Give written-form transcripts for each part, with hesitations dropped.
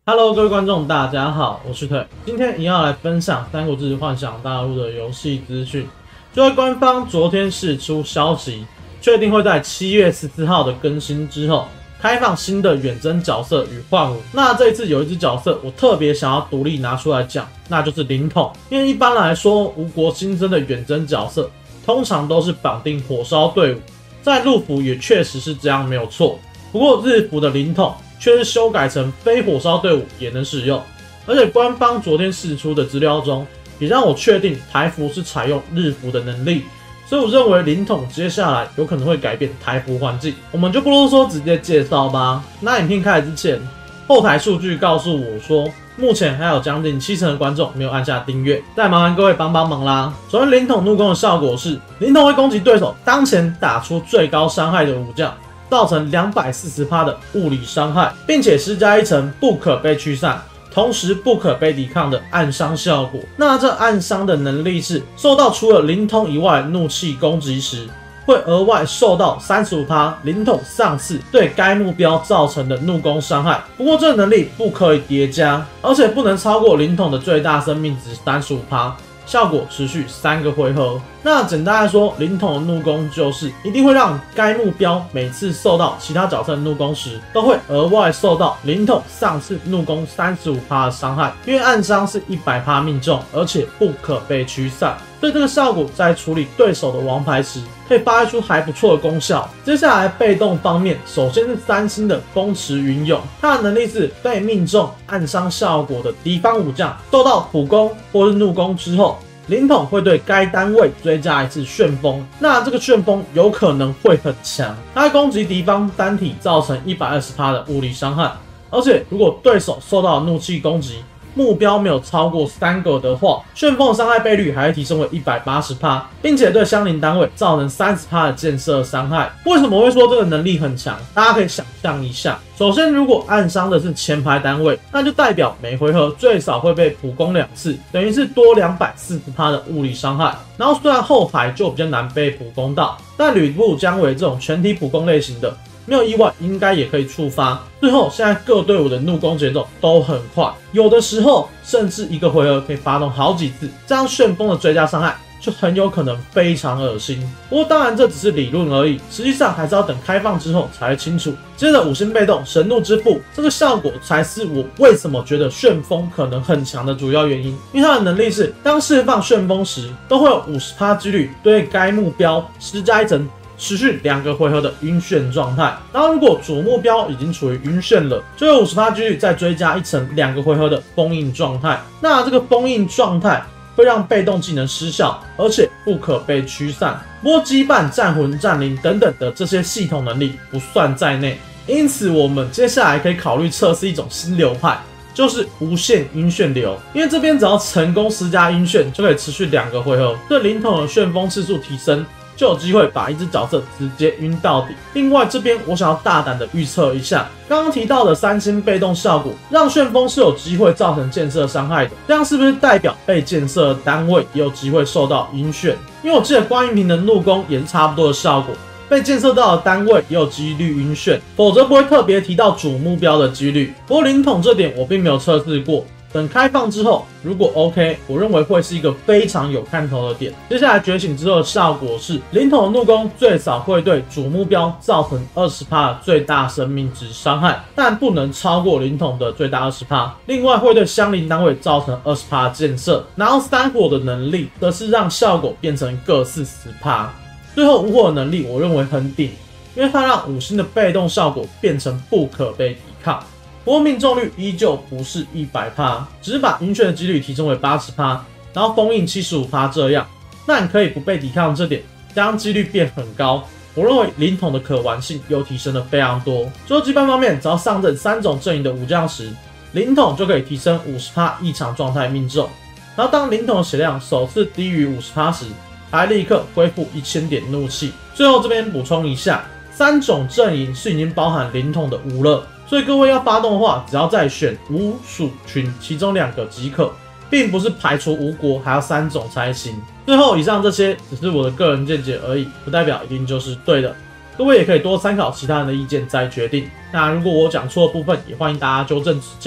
Hello，各位观众，大家好，我是腿。今天一样要来分享《三国志幻想大陆》的游戏资讯。就在官方昨天释出消息，确定会在7月14号的更新之后，开放新的远征角色与幻舞。那这一次有一只角色，我特别想要独立拿出来讲，那就是灵统。因为一般来说，吴国新增的远征角色，通常都是绑定火烧队伍，在陆服也确实是这样，没有错。不过日服的灵统却是修改成非火烧队伍也能使用，而且官方昨天释出的资料中，也让我确定台服是采用日服的能力，所以我认为灵统接下来有可能会改变台服环境。我们就不啰嗦，直接介绍吧。那影片开始之前，后台数据告诉我说，目前还有将近70%的观众没有按下订阅，再麻烦各位帮帮忙啦。首先，灵统怒攻的效果是，灵统会攻击对手当前打出最高伤害的武将，造成240%的物理伤害，并且施加一层不可被驱散，同时不可被抵抗的暗伤效果。那这暗伤的能力是受到除了灵统以外怒气攻击时，会额外受到35%灵统上次对该目标造成的怒攻伤害。不过这个能力不可以叠加，而且不能超过灵统的最大生命值35%。效果持续3个回合。那简单来说，灵统的怒攻就是一定会让该目标每次受到其他角色的怒攻时，都会额外受到灵统上次怒攻35%的伤害。因为暗伤是100%命中，而且不可被驱散，所以这个效果在处理对手的王牌时，可以发挥出还不错的功效。接下来被动方面，首先是3星的风驰云涌，它的能力是被命中暗伤效果的敌方武将受到普攻或是怒攻之后，灵统会对该单位追加一次旋风，那这个旋风有可能会很强，它会攻击敌方单体造成120%的物理伤害，而且如果对手受到怒气攻击，目标没有超过3个的话，旋风的伤害倍率还会提升为180%，并且对相邻单位造成30%的建设伤害。为什么会说这个能力很强？大家可以想象一下，首先如果暗伤的是前排单位，那就代表每回合最少会被普攻2次，等于是多240%的物理伤害。然后虽然后排就比较难被普攻到，但吕布、姜维这种全体普攻类型的，没有意外，应该也可以触发。最后，现在各队伍的怒攻节奏都很快，有的时候甚至一个回合可以发动好几次，这样旋风的追加伤害就很有可能非常恶心。不过当然这只是理论而已，实际上还是要等开放之后才会清楚。接着5星被动神怒之父，这个效果才是我为什么觉得旋风可能很强的主要原因，因为它的能力是当释放旋风时，都会有50%几率对该目标施加一层持续2个回合的晕眩状态，然后如果主目标已经处于晕眩了，就有50%几率再追加一层2个回合的封印状态。那这个封印状态会让被动技能失效，而且不可被驱散。不过羁绊、战魂、战灵等等的这些系统能力不算在内，因此我们接下来可以考虑测试一种新流派，就是无限晕眩流。因为这边只要成功施加晕眩，就可以持续2个回合，对灵统的旋风次数提升，就有机会把一只角色直接晕到底。另外这边我想要大胆的预测一下，刚刚提到的3星被动效果，让旋风是有机会造成建设伤害的，这样是不是代表被建设的单位也有机会受到晕眩？因为我记得关云平的怒攻也是差不多的效果，被建设到的单位也有几率晕眩，否则不会特别提到主目标的几率。不过灵统这点我并没有测试过，等开放之后，如果 OK， 我认为会是一个非常有看头的点。接下来觉醒之后的效果是，灵统的怒攻最少会对主目标造成20%的最大生命值伤害，但不能超过灵统的最大20%。另外会对相邻单位造成20%的建设。然后3火的能力则是让效果变成各40%。最后5火的能力我认为很顶，因为它让5星的被动效果变成不可被抵抗。不过命中率依旧不是100%，只是把晕眩的几率提升为80%，然后封印75%这样。那你可以不被抵抗这点，加上几率变很高，我认为灵统的可玩性又提升了非常多。最后羁绊方面，只要上阵3种阵营的武将时，灵统就可以提升50%异常状态命中。然后当灵统的血量首次低于50%时，还立刻恢复1000点怒气。最后这边补充一下，3种阵营是已经包含灵统的无了。所以各位要发动的话，只要再选吴、蜀、群其中2个即可，并不是排除吴国还要3种才行。最后以上这些只是我的个人见解而已，不代表一定就是对的。各位也可以多参考其他人的意见再决定。那如果我讲错的部分，也欢迎大家纠正指教。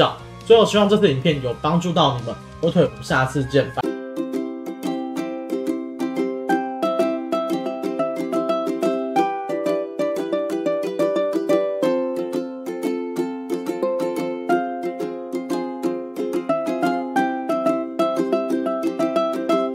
最后希望这次影片有帮助到你们，我腿，我们下次见，拜。